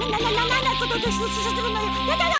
ことでするのよ。やだよ。